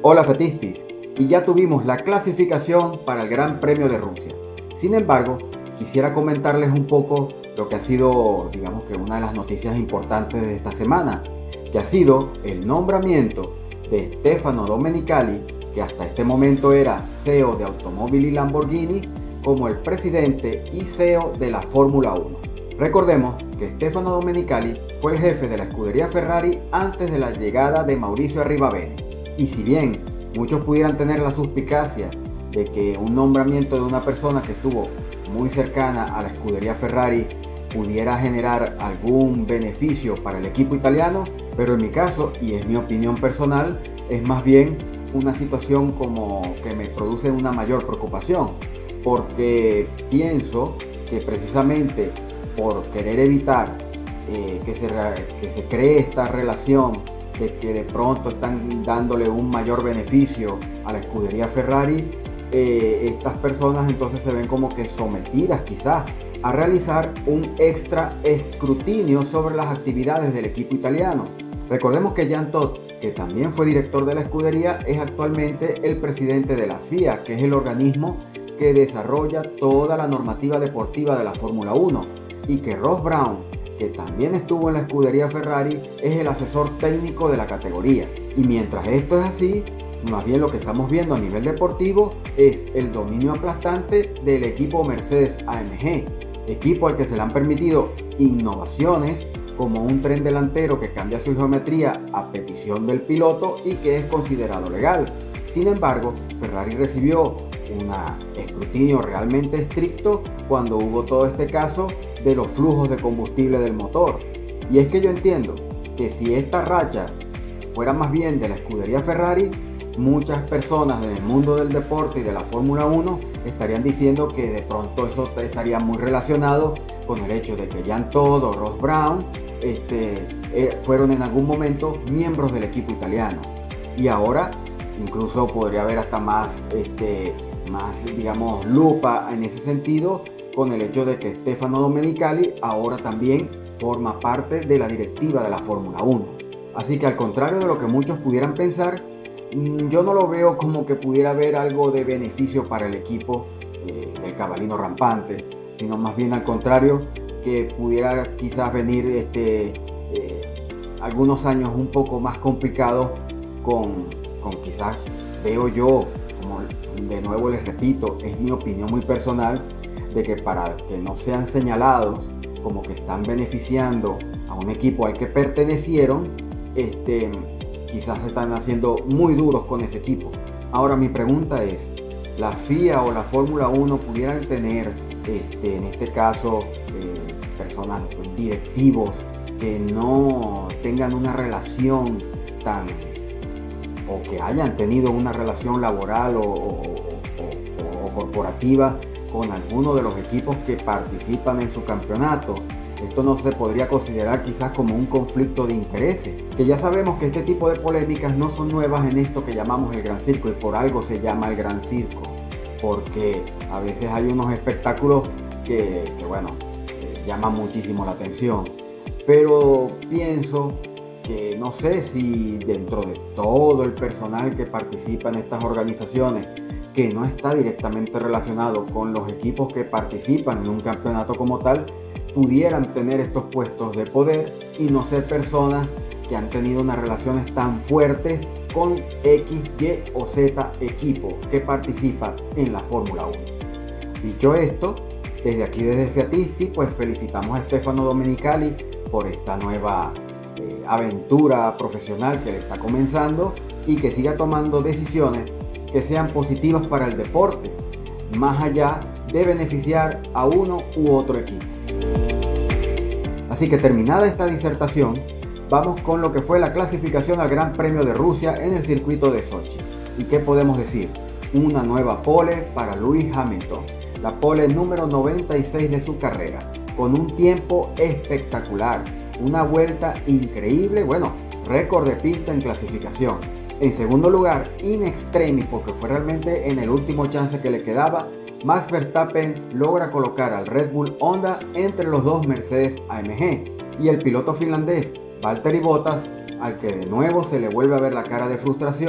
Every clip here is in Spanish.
Hola Fetistis, y ya tuvimos la clasificación para el Gran Premio de Rusia. Sin embargo, quisiera comentarles un poco lo que ha sido, digamos que una de las noticias importantes de esta semana, que ha sido el nombramiento de Stefano Domenicali, que hasta este momento era CEO de Automobili Lamborghini, como el presidente y CEO de la Fórmula 1. Recordemos que Stefano Domenicali fue el jefe de la escudería Ferrari antes de la llegada de Maurizio Arrivabene. Y si bien muchos pudieran tener la suspicacia de que un nombramiento de una persona que estuvo muy cercana a la escudería Ferrari pudiera generar algún beneficio para el equipo italiano, pero en mi caso, y es mi opinión personal, es más bien una situación como que me produce una mayor preocupación, porque pienso que precisamente por querer evitar que se cree esta relación de que de pronto están dándole un mayor beneficio a la escudería Ferrari, estas personas entonces se ven como que sometidas quizás a realizar un extra escrutinio sobre las actividades del equipo italiano. Recordemos que Jean Todt, que también fue director de la escudería, es actualmente el presidente de la FIA, que es el organismo que desarrolla toda la normativa deportiva de la Fórmula 1, y que Ross Brawn, que también estuvo en la escudería Ferrari, es el asesor técnico de la categoría. Y mientras esto es así, más bien lo que estamos viendo a nivel deportivo es el dominio aplastante del equipo Mercedes-AMG, equipo al que se le han permitido innovaciones como un tren delantero que cambia su geometría a petición del piloto y que es considerado legal. Sin embargo, Ferrari recibió un escrutinio realmente estricto cuando hubo todo este caso de los flujos de combustible del motor. Y es que yo entiendo que si esta racha fuera más bien de la escudería Ferrari, muchas personas en el mundo del deporte y de la Fórmula 1 estarían diciendo que de pronto eso estaría muy relacionado con el hecho de que Jean Todt o Ross Brawn fueron en algún momento miembros del equipo italiano. Y ahora incluso podría haber hasta más digamos, lupa en ese sentido, con el hecho de que Stefano Domenicali ahora también forma parte de la directiva de la Fórmula 1. Así que al contrario de lo que muchos pudieran pensar, yo no lo veo como que pudiera haber algo de beneficio para el equipo del cabalino rampante, sino más bien al contrario, que pudiera quizás venir algunos años un poco más complicados con quizás, veo yo, como de nuevo les repito, es mi opinión muy personal, de que para que no sean señalados como que están beneficiando a un equipo al que pertenecieron, quizás se están haciendo muy duros con ese equipo. Ahora mi pregunta es, ¿la FIA o la Fórmula 1 pudieran tener, en este caso, personas, directivos que no tengan una relación o que hayan tenido una relación laboral o corporativa con alguno de los equipos que participan en su campeonato? Esto no se podría considerar quizás como un conflicto de intereses, que ya sabemos que este tipo de polémicas no son nuevas en esto que llamamos el Gran Circo, y por algo se llama el Gran Circo, porque a veces hay unos espectáculos que llaman muchísimo la atención. Pero pienso que no sé si dentro de todo el personal que participa en estas organizaciones, que no está directamente relacionado con los equipos que participan en un campeonato como tal, pudieran tener estos puestos de poder y no ser personas que han tenido unas relaciones tan fuertes con X, Y o Z equipo que participa en la Fórmula 1. Dicho esto, desde aquí desde Fiatisti, pues felicitamos a Stefano Domenicali por esta nueva aventura profesional que le está comenzando, y que siga tomando decisiones que sean positivas para el deporte, más allá de beneficiar a uno u otro equipo. Así que terminada esta disertación, vamos con lo que fue la clasificación al Gran Premio de Rusia en el circuito de Sochi. ¿Y qué podemos decir? Una nueva pole para Lewis Hamilton, la pole número 96 de su carrera, con un tiempo espectacular, una vuelta increíble, récord de pista en clasificación. En segundo lugar, in extremis, porque fue realmente en el último chance que le quedaba, Max Verstappen logra colocar al Red Bull Honda entre los dos Mercedes AMG, y el piloto finlandés Valtteri Bottas, al que de nuevo se le vuelve a ver la cara de frustración,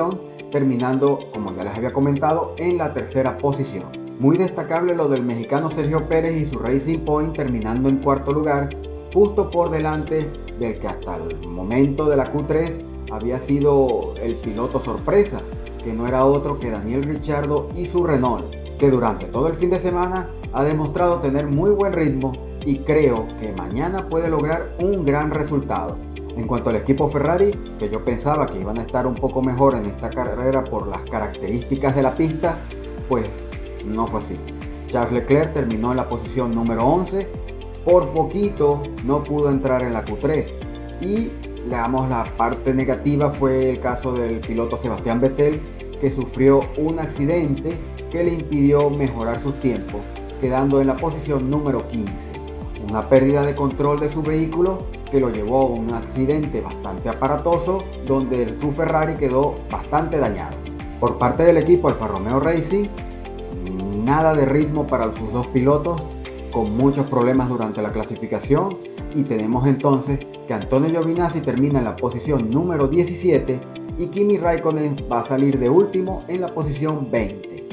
terminando, como ya les había comentado, en la tercera posición. Muy destacable lo del mexicano Sergio Pérez y su Racing Point terminando en cuarto lugar, justo por delante del que hasta el momento de la Q3 había sido el piloto sorpresa, que no era otro que Daniel Ricciardo y su Renault, que durante todo el fin de semana ha demostrado tener muy buen ritmo y creo que mañana puede lograr un gran resultado. En cuanto al equipo Ferrari, que yo pensaba que iban a estar un poco mejor en esta carrera por las características de la pista, pues no fue así. Charles Leclerc terminó en la posición número 11, por poquito no pudo entrar en la Q3 y digamos la parte negativa fue el caso del piloto Sebastián Vettel, que sufrió un accidente que le impidió mejorar sus tiempos, quedando en la posición número 15. Una pérdida de control de su vehículo que lo llevó a un accidente bastante aparatoso donde su Ferrari quedó bastante dañado. Por parte del equipo Alfa Romeo Racing, nada de ritmo para sus dos pilotos, con muchos problemas durante la clasificación, y tenemos entonces que Antonio Giovinazzi termina en la posición número 17 y Kimi Raikkonen va a salir de último en la posición 20.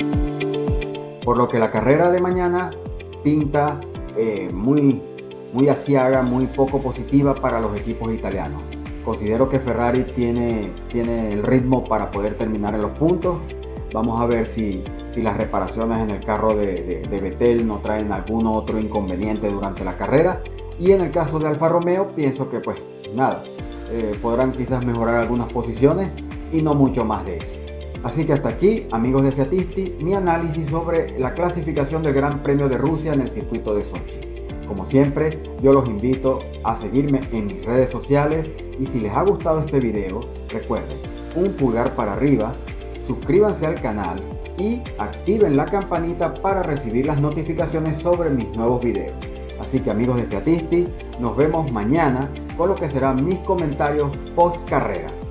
Por lo que la carrera de mañana pinta muy aciaga, muy poco positiva para los equipos italianos. Considero que Ferrari tiene el ritmo para poder terminar en los puntos. Vamos a ver si las reparaciones en el carro de Vettel no traen algún otro inconveniente durante la carrera. Y en el caso de Alfa Romeo, pienso que pues nada, podrán quizás mejorar algunas posiciones y no mucho más de eso. Así que hasta aquí, amigos de Fiatisti, mi análisis sobre la clasificación del Gran Premio de Rusia en el circuito de Sochi. Como siempre, yo los invito a seguirme en mis redes sociales y si les ha gustado este video, recuerden, un pulgar para arriba, suscríbanse al canal y activen la campanita para recibir las notificaciones sobre mis nuevos videos. Así que amigos de Fiatisti, nos vemos mañana con lo que serán mis comentarios post carrera.